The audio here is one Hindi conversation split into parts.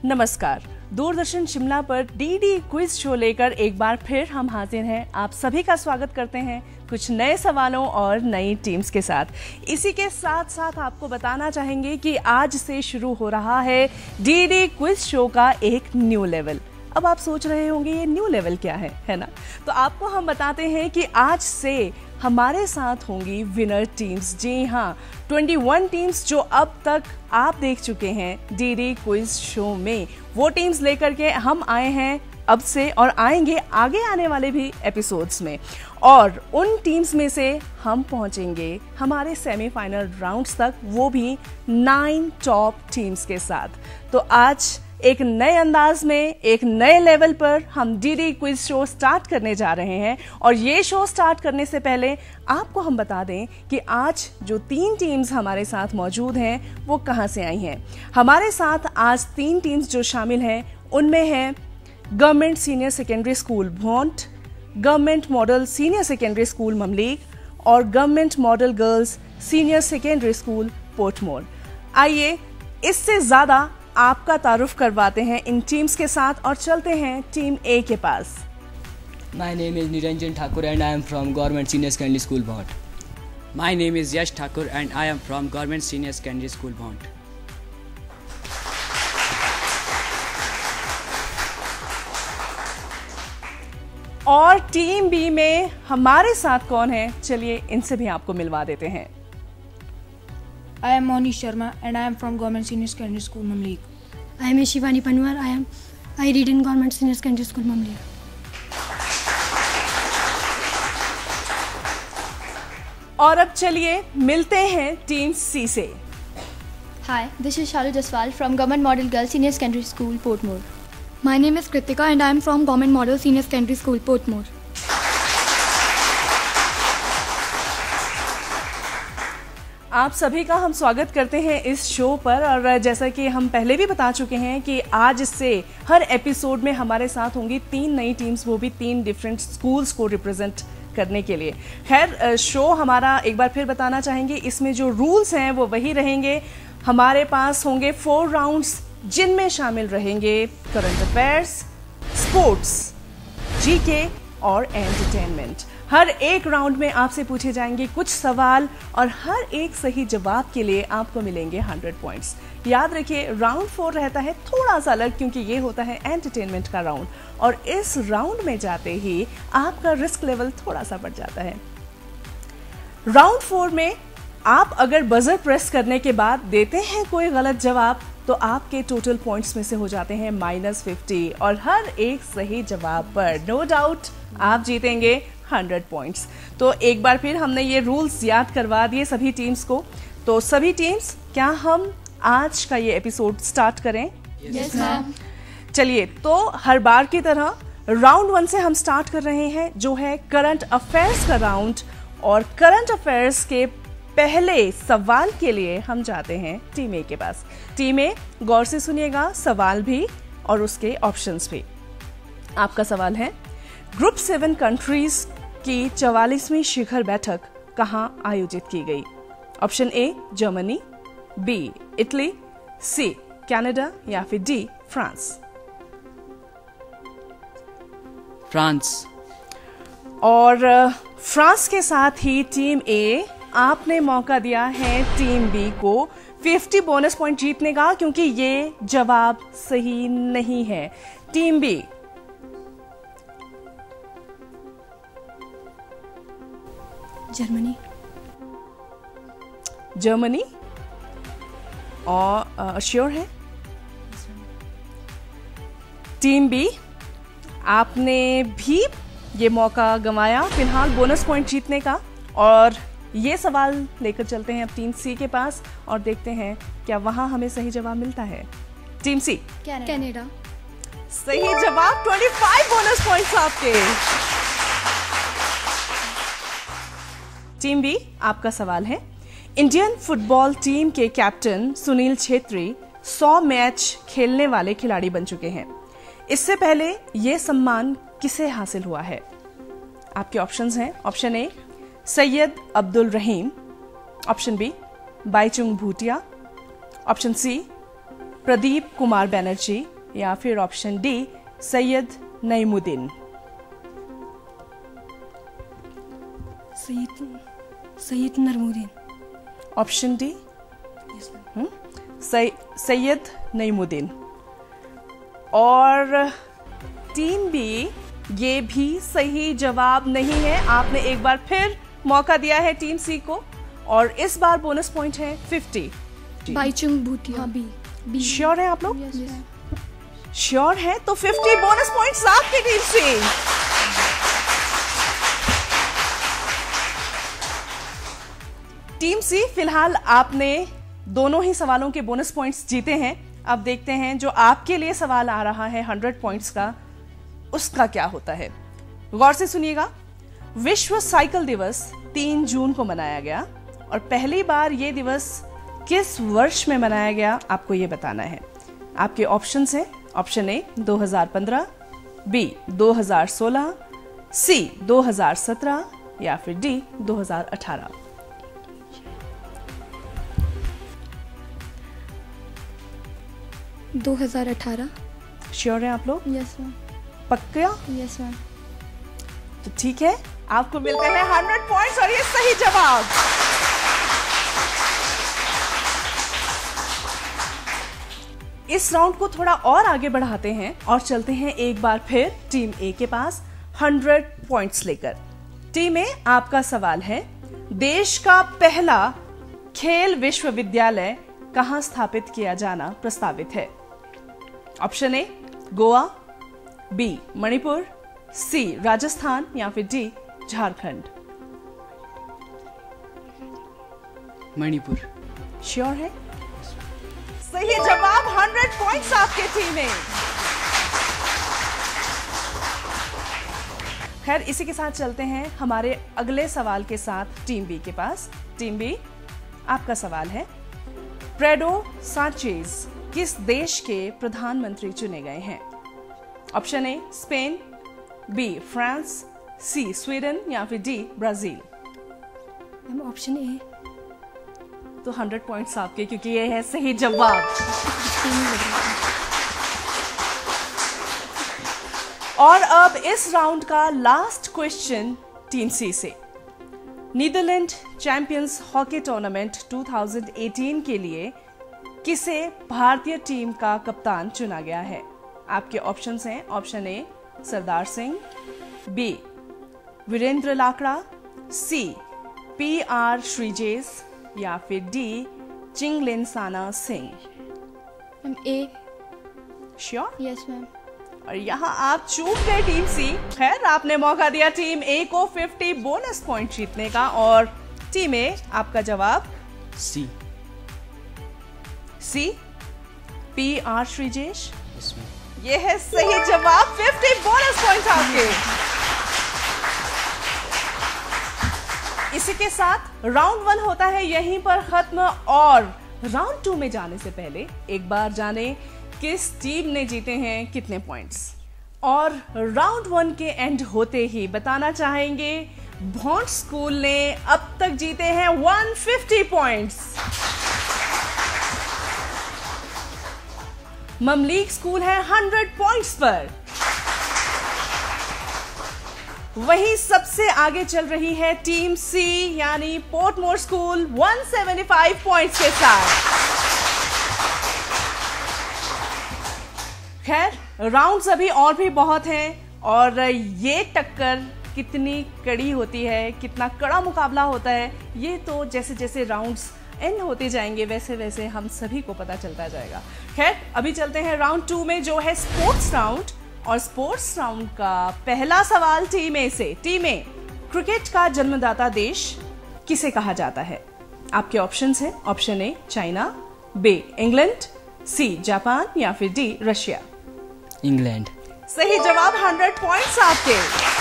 नमस्कार। दूरदर्शन शिमला पर डीडी क्विज शो लेकर एक बार फिर हम हाजिर हैं। आप सभी का स्वागत करते हैं कुछ नए सवालों और नई टीम्स के साथ। इसी के साथ साथ आपको बताना चाहेंगे कि आज से शुरू हो रहा है डीडी क्विज शो का एक न्यू लेवल। अब आप सोच रहे होंगे ये न्यू लेवल क्या है ना? तो आपको हम बताते हैं कि आज से हमारे साथ होंगी विनर टीम्स। जी हाँ, 21 टीम्स जो अब तक आप देख चुके हैं डीडी क्विज शो में, वो टीम्स लेकर के हम आए हैं अब से और आएंगे आगे आने वाले भी एपिसोड्स में। और उन टीम्स में से हम पहुंचेंगे हमारे सेमीफाइनल राउंड्स तक, वो भी 9 टॉप टीम्स के साथ। तो आज एक नए अंदाज में, एक नए लेवल पर हम डीडी क्विज शो स्टार्ट करने जा रहे हैं। और ये शो स्टार्ट करने से पहले आपको हम बता दें कि आज जो 3 टीम्स हमारे साथ मौजूद हैं वो कहां से आई हैं। हमारे साथ आज 3 टीम्स जो शामिल हैं उनमें हैं government senior secondary school Bhont, government model senior secondary school Mamlig और government model girls senior secondary school Portmore. आइए इससे ज्यादा आपका तारुफ करवाते हैं इन टीम्स के साथ और चलते हैं टीम ए के पास। My name is Niranjan Thakur and I am from Government Senior Secondary School Bhont. My name is Yash Thakur and I am from Government Senior Secondary School Bhont. और टीम बी में हमारे साथ कौन है, चलिए इनसे भी आपको मिलवा देते हैं। I am Monish Sharma and I am from Government Senior Secondary School Mamlig. I am Shivani Panwar. I read in Government Senior Secondary School Mamlig. और अब चलिए मिलते हैं टीम सी से। Hi, this is Shalu Jaswal from Government Model Girls Senior Secondary School, Portmor. My name is Kritika and I am from Government Model Senior Secondary School, Portmor. आप सभी का हम स्वागत करते हैं इस शो पर। और जैसा कि हम पहले भी बता चुके हैं कि आज से हर एपिसोड में हमारे साथ होंगी 3 नई टीम्स, वो भी 3 डिफरेंट स्कूल्स को रिप्रेजेंट करने के लिए। खैर, शो हमारा एक बार फिर बताना चाहेंगे, इसमें जो रूल्स हैं वो वही रहेंगे। हमारे पास होंगे 4 राउंड्स जिनमें शामिल रहेंगे करंट अफेयर्स, स्पोर्ट्स, जीके और एंटरटेनमेंट। हर एक राउंड में आपसे पूछे जाएंगे कुछ सवाल और हर एक सही जवाब के लिए आपको मिलेंगे 100 पॉइंट्स। याद रखिए, राउंड 4 रहता है थोड़ा सा अलग क्योंकि ये होता है एंटरटेनमेंट का राउंड और इस राउंड में जाते ही आपका रिस्क लेवल थोड़ा सा बढ़ जाता है। राउंड 4 में आप अगर बजर प्रेस करने के बाद देते हैं कोई गलत जवाब तो आपके टोटल पॉइंट्स में से हो जाते हैं -50 और हर एक सही जवाब पर नो डाउट आप जीतेंगे 100 पॉइंट्स। तो एक बार फिर हमने ये रूल्स याद करवा दिए सभी टीम्स को। तो सभी टीम्स, क्या हम आज का ये एपिसोड स्टार्ट करें? Yes, ma'am. चलिए, तो हर बार की तरह राउंड 1 से हम स्टार्ट कर रहे हैं जो है करंट अफेयर्स का राउंड। और करंट अफेयर्स के पहले सवाल के लिए हम जाते हैं टीम ए के पास। टीम ए, गौर से सुनिएगा, सवाल भी और उसके ऑप्शंस भी। आपका सवाल है, ग्रुप 7 कंट्रीज की 44वीं शिखर बैठक कहां आयोजित की गई? Option A Germany, B Italy, C Canada या फिर डी फ्रांस। फ्रांस। और फ्रांस के साथ ही टीम ए, आपने मौका दिया है टीम बी को 50 बोनस पॉइंट जीतने का क्योंकि ये जवाब सही नहीं है। टीम बी, जर्मनी और श्योर है? टीम बी, आपने भी ये मौका गंवाया फिलहाल बोनस पॉइंट जीतने का। और ये सवाल लेकर चलते हैं अब टीम सी के पास और देखते हैं क्या वहां हमें सही जवाब मिलता है। Team C, Canada. सही जवाब, 25 बोनस पॉइंट्स आपके। टीम बी, आपका सवाल है, इंडियन फुटबॉल टीम के कैप्टन सुनील छेत्री 100 मैच खेलने वाले खिलाड़ी बन चुके हैं। इससे पहले यह सम्मान किसे हासिल हुआ है? आपके ऑप्शंस हैं, option A Syed Abdul Rahim, option B Bhaichung Bhutia, option C Pradeep Kumar Banerjee या फिर option D Syed Naimuddin? Syed Naimuddin. Option D Syed Naimuddin. और टीम बी, ये भी सही जवाब नहीं है। आपने एक बार फिर मौका दिया है टीम सी को और इस बार बोनस पॉइंट है 50। बाईचुंग भूतिया। बी। श्योर है आप लोग? श्योर है तो 50 बोनस पॉइंट्स आपकी टीम से। टीम सी, फिलहाल आपने दोनों ही सवालों के बोनस पॉइंट्स जीते हैं। अब देखते हैं जो आपके लिए सवाल आ रहा है 100 पॉइंट्स का, उसका क्या होता है। गौर से सुनिएगा। विश्व साइकिल दिवस 3 जून को मनाया गया और पहली बार यह दिवस किस वर्ष में मनाया गया, आपको यह बताना है। आपके ऑप्शंस हैं, ऑप्शन ए 2015, बी 2016, सी 2017 या फिर डी 2018। 2018। श्योर है आप लोग? Yes ma'am. पक्का? Yes ma'am. तो ठीक है, आपको मिलते हैं 100 पॉइंट्स और ये सही जवाब। इस राउंड को थोड़ा और आगे बढ़ाते हैं और चलते हैं एक बार फिर टीम ए के पास 100 पॉइंट्स लेकर। टीम ए, आपका सवाल है, देश का पहला खेल विश्वविद्यालय कहां स्थापित किया जाना प्रस्तावित है? Option A Goa, B Manipur, C Rajasthan या फिर डी झारखंड। मणिपुर। श्योर है? सही जवाब। 100 पॉइंट्स आपके टीम में। खैर, इसी के साथ चलते हैं हमारे अगले सवाल के साथ टीम बी के पास। टीम बी, आपका सवाल है, पेड्रो सांचेज किस देश के प्रधानमंत्री चुने गए हैं? Option A Spain, B France, C Sweden या फिर डी ब्राजील। Option A. तो 100 पॉइंट्स आपके, क्योंकि ये है सही जवाब। और अब इस राउंड का लास्ट क्वेश्चन टीम सी से। नीदरलैंड चैंपियंस हॉकी टूर्नामेंट 2018 के लिए किसे भारतीय टीम का कप्तान चुना गया है? आपके ऑप्शंस हैं, option A Sardar Singh, B Virender Lakra, C PR Sreejesh या फिर D Chinglensana Singh. Ma'am A. Sure? Yes ma'am. और यहाँ आप चूक गए टीम सी। खैर, आपने मौका दिया टीम ए को 50 बोनस पॉइंट जीतने का और टीम ए, आपका जवाब सी। सी PR श्रीजेश। इसमें ये है सही जवाब। 50 बोनस पॉइंट आपके। इसी के साथ राउंड 1 होता है यहीं पर खत्म और राउंड 2 में जाने से पहले एक बार जाने किस टीम ने जीते हैं कितने पॉइंट्स। और राउंड 1 के एंड होते ही बताना चाहेंगे भोंट स्कूल ने अब तक जीते हैं 150 पॉइंट्स। ममलीग स्कूल है 100 पॉइंट्स पर। वहीं सबसे आगे चल रही है टीम सी यानी पोर्टमोर स्कूल 175 पॉइंट्स के साथ। खैर, राउंड्स अभी और भी बहुत हैं और ये टक्कर कितनी कड़ी होती है, कितना कड़ा मुकाबला होता है, ये तो जैसे जैसे राउंड्स एंड होते जाएंगे वैसे वैसे हम सभी को पता चलता जाएगा। खैर, अभी चलते हैं राउंड 2 में जो है स्पोर्ट्स राउंड। और स्पोर्ट्स राउंड का पहला सवाल टीम ए से। टीम ए, क्रिकेट का जन्मदाता देश किसे कहा जाता है? आपके ऑप्शंस हैं, option A China, B England, C Japan या फिर डी रशिया। इंग्लैंड। सही जवाब। 100 पॉइंट्स आपके।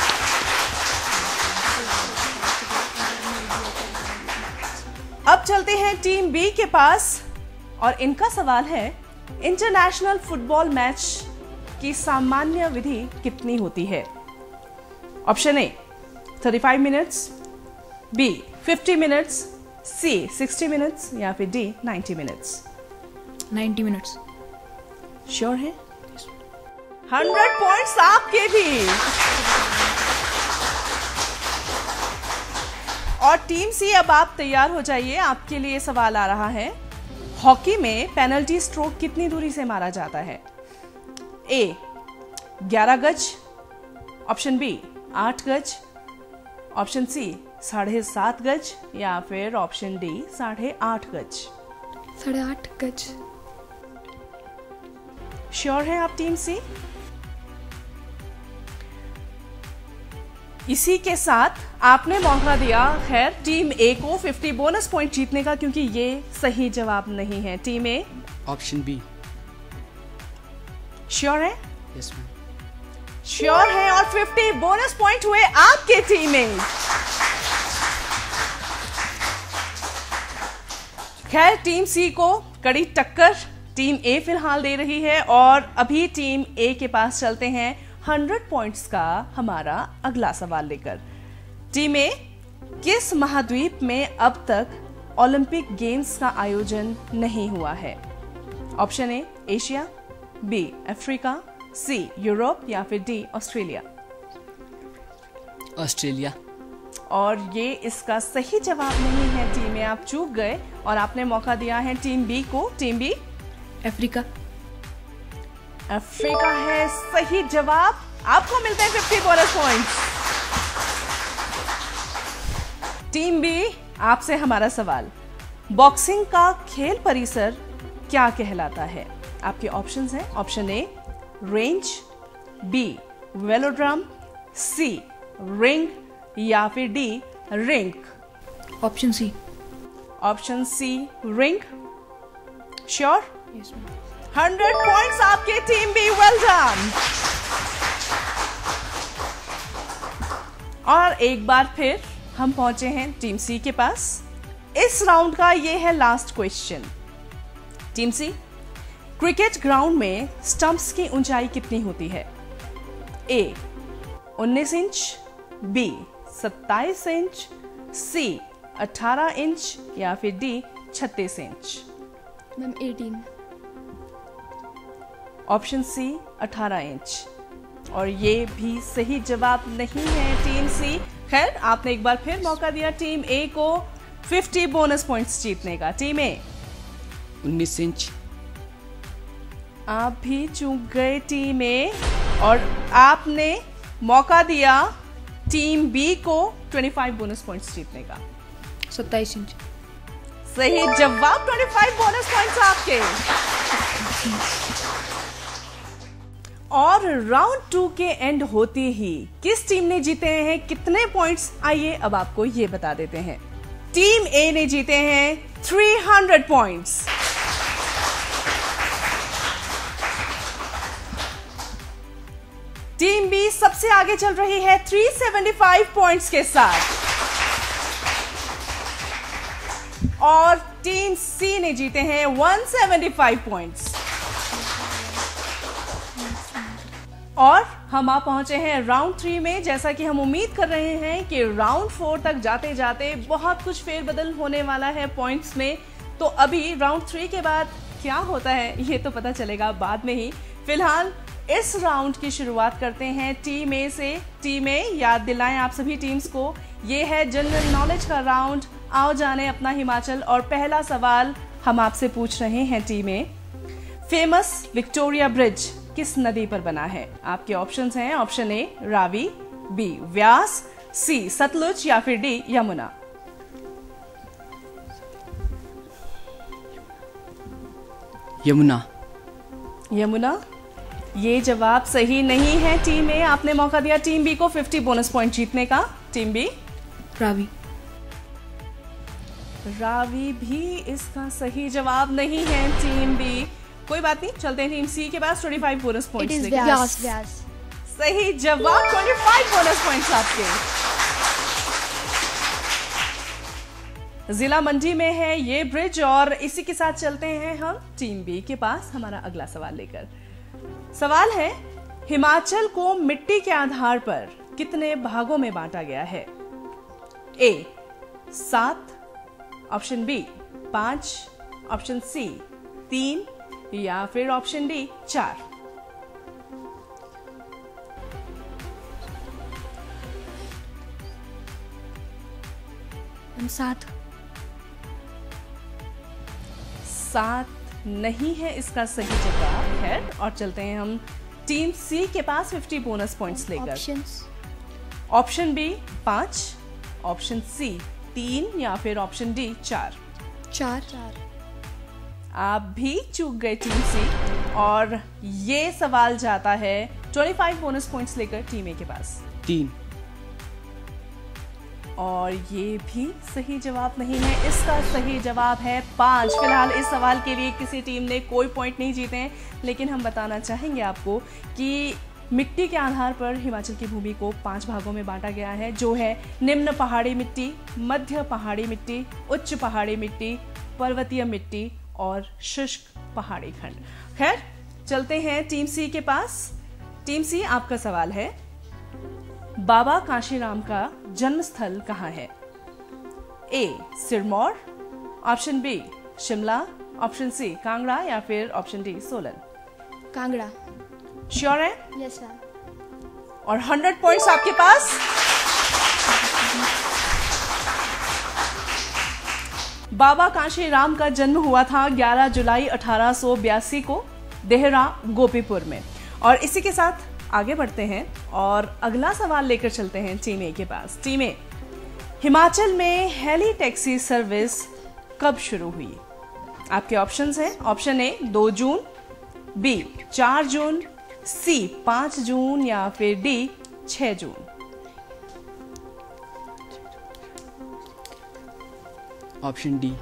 अब चलते हैं टीम बी के पास और इनका सवाल है, इंटरनेशनल फुटबॉल मैच की सामान्य विधि कितनी होती है? Option A 35 minutes, B 50 minutes, C 60 minutes या फिर डी 90 मिनट्स। 90 मिनट्स। श्योर है? 100 पॉइंट्स आपके भी। और टीम सी, अब आप तैयार हो जाइए, आपके लिए सवाल आ रहा है। हॉकी में पेनल्टी स्ट्रोक कितनी दूरी से मारा जाता है? ए 11 गज, ऑप्शन बी 8 गज, ऑप्शन सी 7.5 गज, या फिर ऑप्शन डी 8.5 गज। 8.5 गज। श्योर है आप टीम सी? इसी के साथ आपने मौका दिया खैर टीम ए को 50 बोनस पॉइंट जीतने का, क्योंकि ये सही जवाब नहीं है। Team A option B. Sure है? Yes ma'am. श्योर है, और 50 बोनस पॉइंट हुए आपके टीम में। खैर टीम सी को कड़ी टक्कर टीम ए फिलहाल दे रही है, और अभी टीम ए के पास चलते हैं 100 पॉइंट्स का हमारा अगला सवाल लेकर। टीम ए, किस महाद्वीप में अब तक ओलंपिक गेम्स का आयोजन नहीं हुआ है? Option A Asia, B Africa, C Europe, या फिर डी ऑस्ट्रेलिया। ऑस्ट्रेलिया। और ये इसका सही जवाब नहीं है। टीम ए, आप चूक गए और आपने मौका दिया है टीम बी को। Team B Africa. अफ्रीका है सही जवाब। आपको मिलते हैं 50 बोनस पॉइंट्स। टीम बी, आपसे हमारा सवाल, बॉक्सिंग का खेल परिसर क्या कहलाता है? आपके ऑप्शंस हैं। Option A range, B velodrome, C ring, या फिर D rink. Option C. Option C ring. Sure? Yes ma'am. 100 points आपके टीम बी, वेल डन। और एक बार फिर हम पहुंचे हैं टीम सी के पास। इस राउंड का ये है last question. Team C, cricket ground में स्टंप्स की ऊंचाई कितनी होती है? A 19 inch, B 27 inch, C 18 inch, या फिर D 36 inch. Ma'am 18। Option C 18 inch, और ये भी सही जवाब नहीं है टीम सी। खैर आपने एक बार फिर मौका दिया टीम ए को 50 बोनस पॉइंट्स जीतने का। Team A 19 inch. आप भी चूक गए टीम ए, और आपने मौका दिया टीम बी को 25 बोनस पॉइंट्स जीतने का। 27 इंच। सही जवाब, 25 बोनस पॉइंट्स आपके। और राउंड 2 के एंड होते ही किस टीम ने जीते हैं कितने पॉइंट्स, आइए अब आपको ये बता देते हैं। टीम ए ने जीते हैं 300 पॉइंट्स। टीम बी सबसे आगे चल रही है 375 पॉइंट्स के साथ, और टीम सी ने जीते हैं 175 पॉइंट्स। और हम आ पहुंचे हैं राउंड 3 में। जैसा कि हम उम्मीद कर रहे हैं कि राउंड 4 तक जाते जाते बहुत कुछ फेरबदल होने वाला है पॉइंट्स में, तो अभी राउंड 3 के बाद क्या होता है ये तो पता चलेगा बाद में ही। फिलहाल इस राउंड की शुरुआत करते हैं टीम ए से। टीम ए, याद दिलाएं आप सभी टीम्स को, ये है जनरल नॉलेज का राउंड। आओ जाने अपना हिमाचल। और पहला सवाल हम आपसे पूछ रहे हैं team A, famous Victoria bridge किस नदी पर बना है? आपके ऑप्शंस हैं। Option A Ravi, B Vyas, C Sutlej, या फिर डी यमुना। यमुना। यमुना, ये जवाब सही नहीं है टीम ए। आपने मौका दिया टीम बी को 50 बोनस पॉइंट जीतने का। Team B Ravi. रावी भी इसका सही जवाब नहीं है टीम बी। कोई बात नहीं, चलते हैं टीम सी के पास 25 बोनस पॉइंट्स लेकर। व्यास। व्यास। सही जवाब, 25 बोनस पॉइंट्स आपके। जिला मंडी में है ये ब्रिज, और इसी के साथ चलते हैं हम टीम बी के पास हमारा अगला सवाल लेकर। सवाल है, हिमाचल को मिट्टी के आधार पर कितने भागों में बांटा गया है? A 7, option B 5, option C 3, या फिर ऑप्शन डी 4। 7। 7 नहीं है इसका सही जवाब। खैर, और चलते हैं हम टीम सी के पास 50 बोनस पॉइंट्स लेकर। Options. Option B 5, option C 3 या फिर ऑप्शन डी 4। 4। आप भी चूक गए टीम सी, और ये सवाल जाता है 25 बोनस पॉइंट्स लेकर टीम ए के पास। 3। और ये भी सही जवाब नहीं है, इसका सही जवाब है 5। फिलहाल इस सवाल के लिए किसी टीम ने कोई पॉइंट नहीं जीते हैं, लेकिन हम बताना चाहेंगे आपको कि मिट्टी के आधार पर हिमाचल की भूमि को 5 भागों में बांटा गया है, जो है निम्न पहाड़ी मिट्टी, मध्य पहाड़ी मिट्टी, उच्च पहाड़ी मिट्टी, पर्वतीय मिट्टी और शुष्क पहाड़ी खंड। खैर, चलते हैं टीम सी के पास। टीम सी, आपका सवाल है, बाबा काशीराम का जन्म स्थल कहाँ है? A Sirmaur, option B Shimla, option C Kangra या फिर option D Solan. Kangra. Sure है? Yes, ma'am. और 100 पॉइंट्स आपके पास। बाबा काशीराम का जन्म हुआ था 11 जुलाई 1882 को देहरा गोपीपुर में। और इसी के साथ आगे बढ़ते हैं और अगला सवाल लेकर चलते हैं टीम ए के पास। टीम ए, हिमाचल में हेली टैक्सी सर्विस कब शुरू हुई? आपके ऑप्शंस हैं, ऑप्शन ए 2 जून, बी 4 जून, सी 5 जून या फिर डी 6 जून। ऑप्शन डी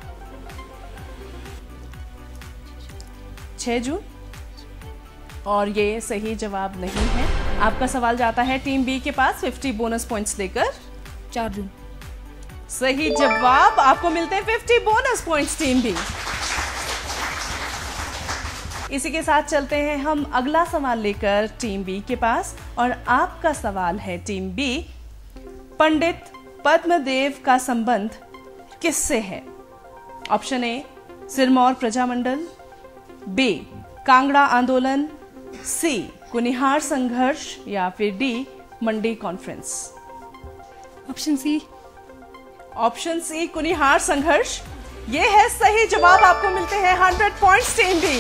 6 जून, और ये सही जवाब नहीं है। आपका सवाल जाता है टीम बी के पास 50 बोनस पॉइंट्स लेकर। 4 जून। सही जवाब, आपको मिलते हैं 50 बोनस पॉइंट्स टीम बी। इसी के साथ चलते हैं हम अगला सवाल लेकर टीम बी के पास, और आपका सवाल है टीम बी, पंडित पद्मदेव का संबंध किससे है? Option A Sirmaur Prajamandal, B Kangra आंदोलन, सी कुनिहार संघर्ष या फिर D Mandi conference. Option C. Option C Kunihar संघर्ष, ये है सही जवाब। आपको मिलते हैं 100 पॉइंट्स टीम बी।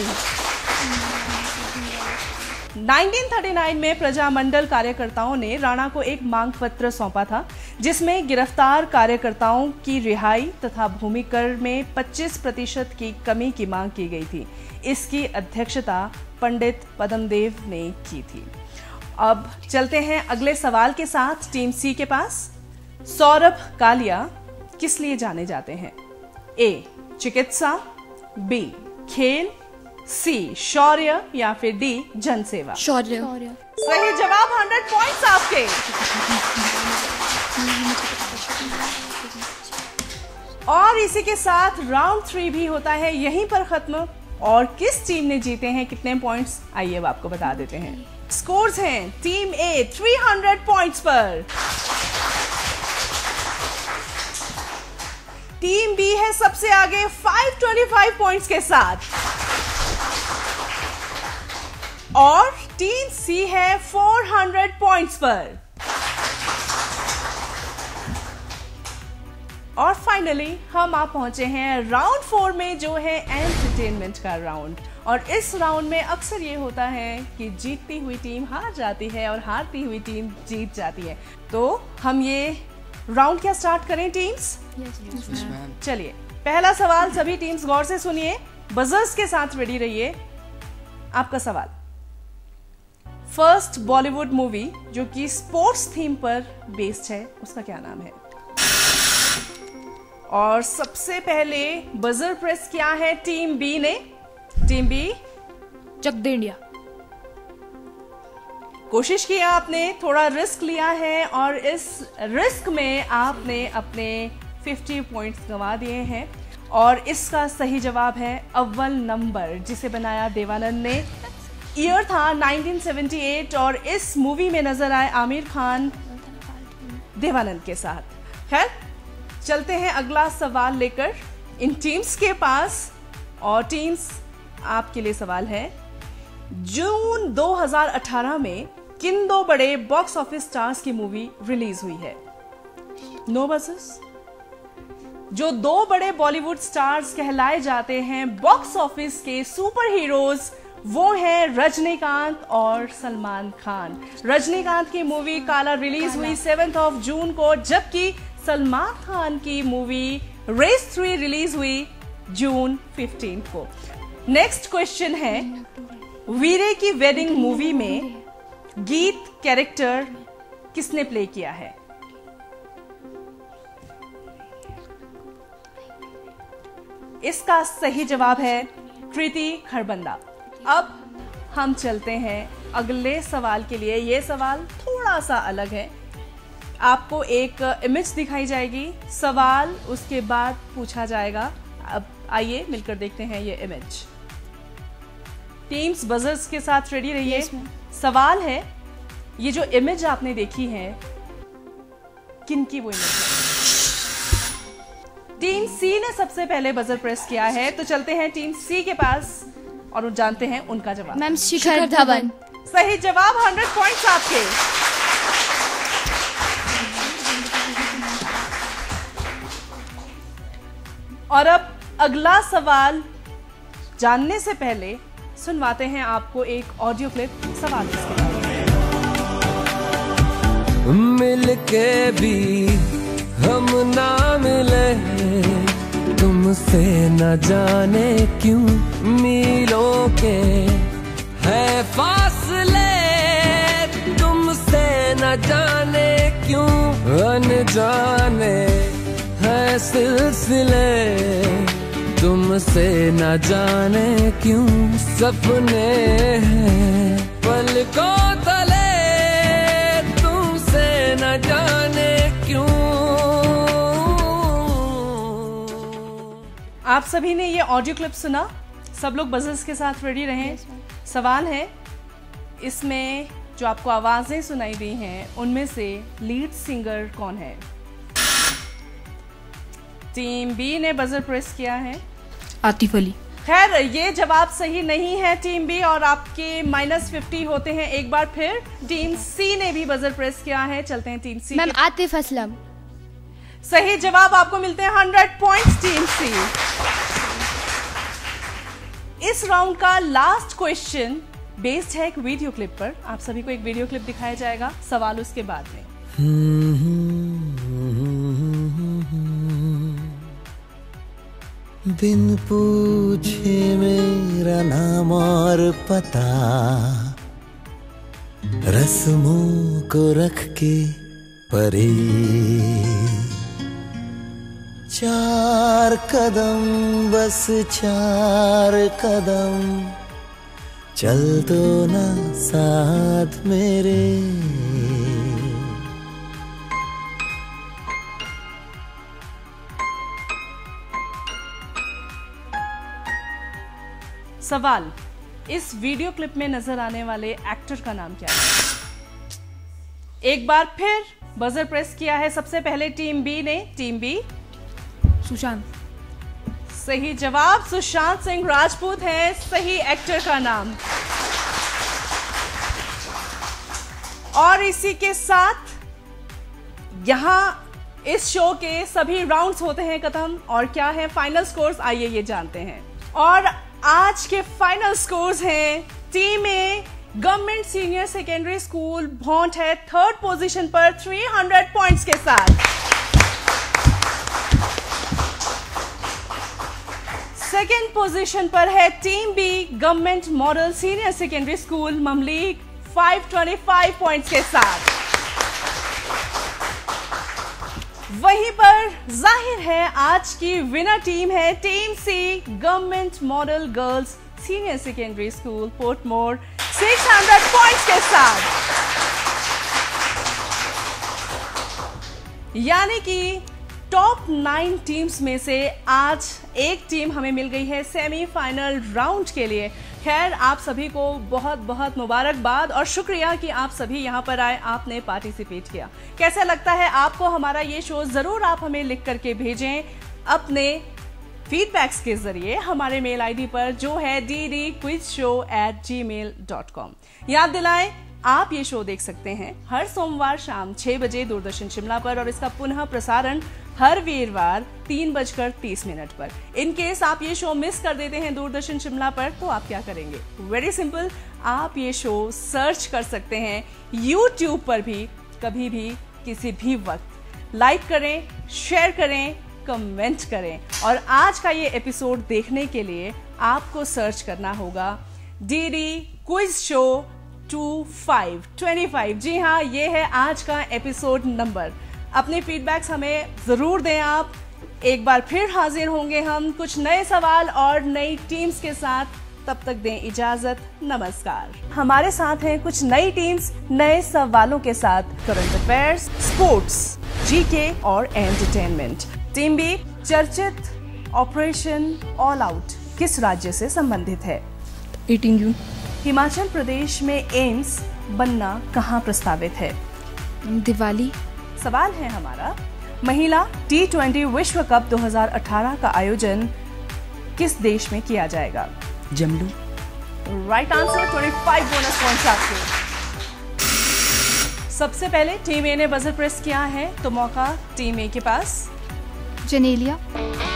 1939 में प्रजामंडल कार्यकर्ताओं ने राणा को एक मांग पत्र सौंपा था, जिसमें गिरफ्तार कार्यकर्ताओं की रिहाई तथा भूमि कर में 25% की कमी की मांग की गई थी। इसकी अध्यक्षता पंडित पद्मदेव ने की थी। अब चलते हैं अगले सवाल के साथ टीम सी के पास। सौरभ कालिया किस लिए जाने जाते हैं? ए चिकित्सा, बी खेल, सी शौर्य या फिर डी जनसेवा। शौर्य। सही जवाब, 100 पॉइंट्स आपके। और इसी के साथ राउंड 3 भी होता है यहीं पर खत्म। और किस टीम ने जीते हैं कितने पॉइंट्स, आइए अब आपको बता देते हैं। स्कोर्स हैं टीम ए 300 पॉइंट्स पर, टीम बी है सबसे आगे 525 पॉइंट्स के साथ, और टीम सी है 400 पॉइंट्स पर। और फाइनली हम आप पहुंचे हैं राउंड 4 में, जो है एंटरटेनमेंट का राउंड। और इस राउंड में अक्सर ये होता है कि जीतती हुई टीम हार जाती है और हारती हुई टीम जीत जाती है। तो हम ये राउंड क्या स्टार्ट करें टीम्स? Yes ma'am. चलिए, पहला सवाल सभी टीम्स गौर से सुनिए, बजर्स के साथ रेडी रहिए। आपका सवाल, फर्स्ट बॉलीवुड मूवी जो कि स्पोर्ट्स थीम पर बेस्ड है, उसका क्या नाम है? और सबसे पहले बजर प्रेस किया है टीम बी ने। Team B, Chak De India. कोशिश किया आपने, थोड़ा रिस्क लिया है, और इस रिस्क में आपने अपने 50 पॉइंट्स गंवा दिए हैं। और इसका सही जवाब है अव्वल नंबर, जिसे बनाया देवानंद ने। ईयर था 1978, और इस मूवी में नजर आए आमिर खान देवानंद के साथ। खैर, चलते हैं अगला सवाल लेकर इन टीम्स के पास। और टीम्स, आपके लिए सवाल है, जून 2018 में किन 2 बड़े बॉक्स ऑफिस स्टार्स की मूवी रिलीज हुई है? नो बसेस, जो दो बड़े बॉलीवुड स्टार्स कहलाए जाते हैं बॉक्स ऑफिस के सुपर हीरोज, वो हैं रजनीकांत और सलमान खान। रजनीकांत की मूवी काला रिलीज हुई 7 जून को, जबकि सलमान खान की मूवी रेस 3 रिलीज हुई जून 15 को। नेक्स्ट क्वेश्चन है, वीरे की वेडिंग मूवी में गीत कैरेक्टर किसने प्ले किया है? इसका सही जवाब है कृति खरबंदा। अब हम चलते हैं अगले सवाल के लिए। यह सवाल थोड़ा सा अलग है। आपको एक इमेज दिखाई जाएगी, सवाल उसके बाद पूछा जाएगा। अब आइए मिलकर देखते हैं ये इमेज। टीम्स बजर्स के साथ रेडी रहिए। सवाल है, ये जो इमेज आपने देखी है किनकी वो इमेज है? टीम सी ने सबसे पहले बजर प्रेस किया है, तो चलते हैं टीम सी के पास और जानते हैं उनका जवाब। मैम शिखर धवन। सही जवाब, 100 पॉइंट्स आपके। और अब अगला सवाल जानने से पहले सुनवाते हैं आपको एक ऑडियो क्लिप सवाल इसके बाद। मिलके भी हम ना मिले, तुमसे न जाने क्यों मीलों के है फासले, तुमसे न जाने क्यों अनजाने है सिलसिले, तुमसे न जाने क्यों सपने हैं पलकों तले, तुमसे न जाने क्यों। आप सभी ने ये ऑडियो क्लिप सुना? सब लोग बजर्स के साथ रेडी रहें। सवाल है, इसमें जो आपको आवाजें सुनाई दी हैं उनमें से लीड सिंगर कौन है? टीम बी ने बजर प्रेस किया है आतिफ अली। खैर ये जवाब सही नहीं है टीम बी, और आपके -50 होते हैं। एक बार फिर टीम सी ने भी बजर प्रेस किया है। चलते हैं team C. Ma'am Atif Aslam. सही जवाब, आपको मिलते हैं 100 पॉइंट्स टीम सी। इस राउंड का लास्ट क्वेश्चन बेस्ड है एक वीडियो क्लिप पर। आप सभी को एक वीडियो क्लिप दिखाया जाएगा, सवाल उसके बाद में। बिन पूछे मेरा नाम और पता, रस्मों को रख के परे, 4 कदम बस 4 कदम, चल दो ना साथ मेरे। सवाल, इस वीडियो क्लिप में नजर आने वाले एक्टर का नाम क्या है? एक बार फिर बजर प्रेस किया है सबसे पहले टीम बी ने। Team B Sushant. सही जवाब, सुशांत सिंह राजपूत है सही एक्टर का नाम। और इसी के साथ यहां इस शो के सभी राउंड्स होते हैं खत्म। और क्या है फाइनल स्कोर्स, आइए ये जानते हैं। और आज के फाइनल स्कोर्स हैं, team A government senior secondary school Bhont है 3rd पोजीशन पर 300 पॉइंट्स के साथ। सेकेंड पोजीशन पर है team B government model senior secondary school Mamlig 525 points के साथ। वहीं पर जाहिर है आज की विनर टीम है team C government model girls senior secondary school Portmore 600 points के साथ। यानी कि टॉप 9 टीम्स में से आज एक टीम हमें मिल गई है सेमीफाइनल राउंड के लिए। खैर आप सभी को बहुत बहुत मुबारकबाद और शुक्रिया कि आप सभी यहाँ पर आए, आपने पार्टिसिपेट किया। कैसा लगता है आपको हमारा ये शो? जरूर आप हमें लिख करके भेजें अपने फीडबैक्स के जरिए हमारे मेल आईडी पर जो है ddquizshow@gmail.com। याद दिलाएं आप ये शो देख सकते हैं हर सोमवार शाम 6 बजे दूरदर्शन शिमला पर, और इसका पुनः प्रसारण हर वीरवार 3:30 पर। इन केस आप ये शो मिस कर देते हैं दूरदर्शन शिमला पर, तो आप क्या करेंगे? वेरी सिंपल, आप ये शो सर्च कर सकते हैं YouTube पर भी, कभी भी, किसी भी वक्त। लाइक करें, शेयर करें, कमेंट करें। और आज का ये एपिसोड देखने के लिए आपको सर्च करना होगा DD क्विज शो 25। जी हाँ, ये है आज का एपिसोड नंबर। अपने फीडबैक्स हमें जरूर दें आप। एक बार फिर हाजिर होंगे हम कुछ नए सवाल और नई टीम्स के साथ। तब तक दें इजाजत, नमस्कार। हमारे साथ हैं कुछ नई टीम्स नए सवालों के साथ। करंट अफेयर्स, स्पोर्ट्स, जीके और एंटरटेनमेंट। टीम बी, चर्चित ऑपरेशन ऑल आउट किस राज्य से संबंधित है? 18 जून। हिमाचल प्रदेश में एम्स बनना कहाँ प्रस्तावित है? दिवाली। सवाल है हमारा, महिला T20 विश्व कप 2018 का आयोजन किस देश में किया जाएगा? जमलू। राइट आंसर, 25 बोनस पॉइंट्स आपके। सबसे पहले टीम ए ने बजर प्रेस किया है, तो मौका टीम ए के पास। जनेलिया।